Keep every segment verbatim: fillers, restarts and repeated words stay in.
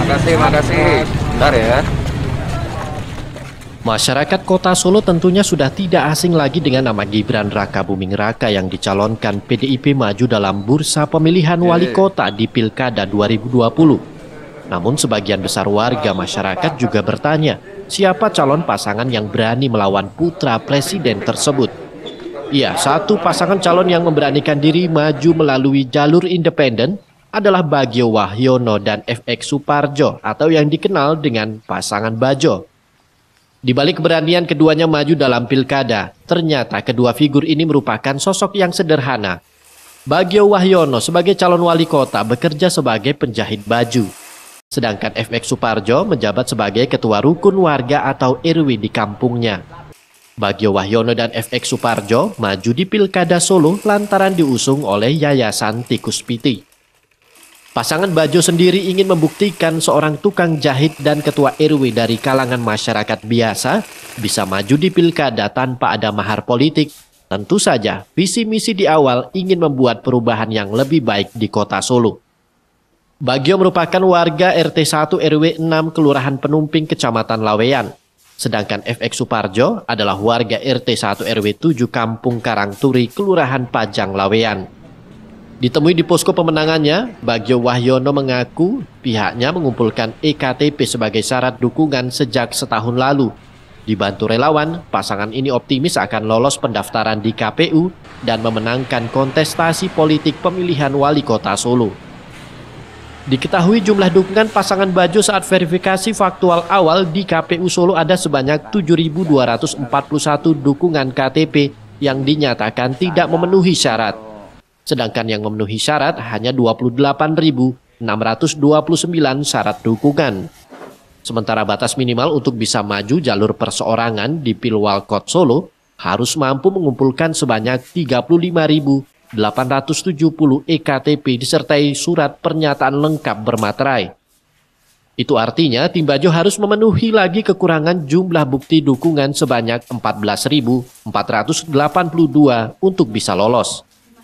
Makasih, makasih. Bentar ya. Masyarakat Kota Solo tentunya sudah tidak asing lagi dengan nama Gibran Rakabuming Raka yang dicalonkan P D I P maju dalam bursa pemilihan wali kota di Pilkada dua ribu dua puluh. Namun sebagian besar warga masyarakat juga bertanya, siapa calon pasangan yang berani melawan putra presiden tersebut? Iya, satu pasangan calon yang memberanikan diri maju melalui jalur independen adalah Bagio Wahyono dan F X Suparjo atau yang dikenal dengan pasangan Bajo. Di balik keberanian keduanya maju dalam pilkada, ternyata kedua figur ini merupakan sosok yang sederhana. Bagio Wahyono sebagai calon wali kota bekerja sebagai penjahit baju. Sedangkan F X Suparjo menjabat sebagai ketua rukun warga atau R W di kampungnya. Bagio Wahyono dan F X Suparjo maju di Pilkada Solo lantaran diusung oleh Yayasan Tikus Piti. Pasangan Bajo sendiri ingin membuktikan seorang tukang jahit dan ketua R W dari kalangan masyarakat biasa bisa maju di pilkada tanpa ada mahar politik. Tentu saja, visi misi di awal ingin membuat perubahan yang lebih baik di kota Solo. Bagio merupakan warga R T satu R W enam Kelurahan Penumping, Kecamatan Laweyan. Sedangkan F X Suparjo adalah warga R T satu R W tujuh Kampung Karangturi, Kelurahan Pajang, Laweyan. Ditemui di posko pemenangannya, Bagio Wahyono mengaku pihaknya mengumpulkan E K T P sebagai syarat dukungan sejak setahun lalu. Dibantu relawan, pasangan ini optimis akan lolos pendaftaran di K P U dan memenangkan kontestasi politik pemilihan wali kota Solo. Diketahui jumlah dukungan pasangan Bajo saat verifikasi faktual awal di K P U Solo ada sebanyak tujuh ribu dua ratus empat puluh satu dukungan K T P yang dinyatakan tidak memenuhi syarat. Sedangkan yang memenuhi syarat hanya dua puluh delapan ribu enam ratus dua puluh sembilan syarat dukungan. Sementara batas minimal untuk bisa maju jalur perseorangan di Pilwalkot Solo harus mampu mengumpulkan sebanyak tiga puluh lima ribu delapan ratus tujuh puluh E K T P disertai surat pernyataan lengkap bermaterai. Itu artinya tim Bajo harus memenuhi lagi kekurangan jumlah bukti dukungan sebanyak empat belas ribu empat ratus delapan puluh dua untuk bisa lolos.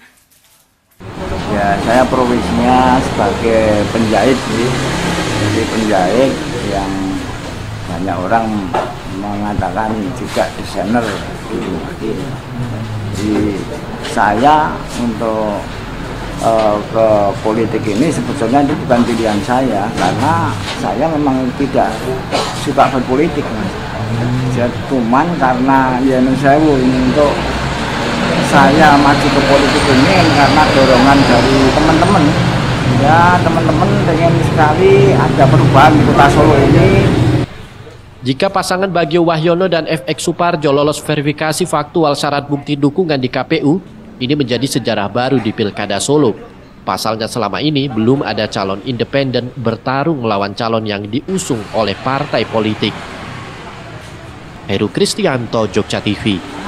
Ya, saya profesinya sebagai penjahit sih. Jadi penjahit yang banyak orang mengatakan juga desainer gitu. Jadi saya untuk uh, ke politik ini sebetulnya itu bukan pilihan saya, karena saya memang tidak suka berpolitik, Mas. Jadi cuman karena ya saya ini untuk saya maju ke politik ini karena dorongan dari teman-teman. Ya, teman-teman pengen sekali ada perubahan di kota Solo ini. Jika pasangan Bagio Wahyono dan F X Suparjo lolos verifikasi faktual syarat bukti dukungan di K P U, ini menjadi sejarah baru di Pilkada Solo. Pasalnya selama ini belum ada calon independen bertarung melawan calon yang diusung oleh partai politik. Heru Kristianto, Jogja T V.